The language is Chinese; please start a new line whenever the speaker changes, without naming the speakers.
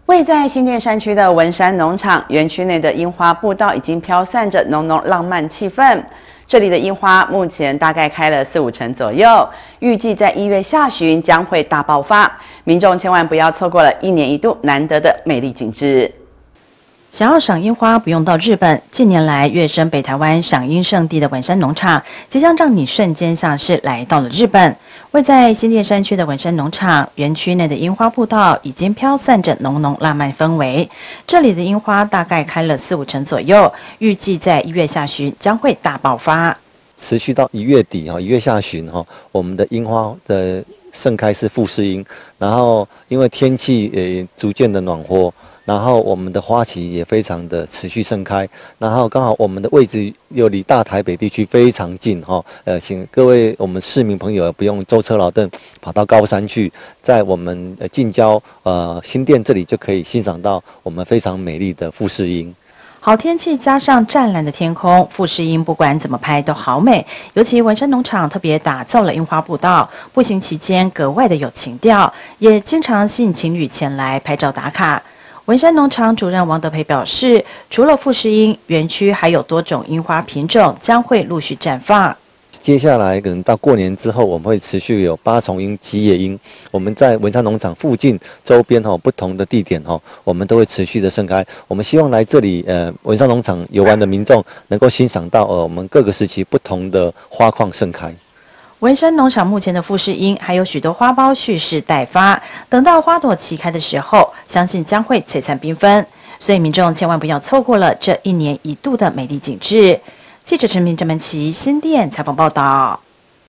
位在新店山区的文山农场园区内的樱花步道已经飘散着浓浓浪漫气氛。这里的樱花目前大概开了4、5成左右，预计在1月下旬将会大爆发，民众千万不要错过了1年1度难得的美丽景致。想要赏樱花，不用到日本。近年来跃升北台湾赏樱圣地的文山农场，即将让你瞬间像是来到了日本。位在新店山区的文山农场园区内的樱花步道已经飘散着浓浓浪漫氛围。这里的樱花大概开了4、5成左右，预计在1月下旬将会大爆发，
持续到1月底1月下旬我们的樱花的盛开是富士樱，然后因为天气逐渐的暖和。然后我们的花期也非常的持续盛开，然后刚好我们的位置又离大台北地区非常近请各位我们市民朋友不用舟车劳顿跑到高山去，在我们近郊新店这里就可以欣赏到我们非常美丽的富士樱。
好天气加上湛蓝的天空，富士樱不管怎么拍都好美。尤其文山农场特别打造了樱花步道，步行期间格外的有情调，也经常吸引情侣前来拍照打卡。文山农场主任王德培表示，除了富士樱，园区还有多种樱花品种将会陆续绽放。
接下来可能到过年之后，我们会持续有8重樱、吉野樱。我们在文山农场附近周边不同的地点我们都会持续的盛开。我们希望来这里文山农场游玩的民众能够欣赏到我们各个时期不同的花况盛开。
文山农场目前的富士樱还有许多花苞蓄势待发，等到花朵齐开的时候，相信将会璀璨缤纷。所以民众千万不要错过了这1年1度的美丽景致。记者陈明、郑文琪新店采访报道。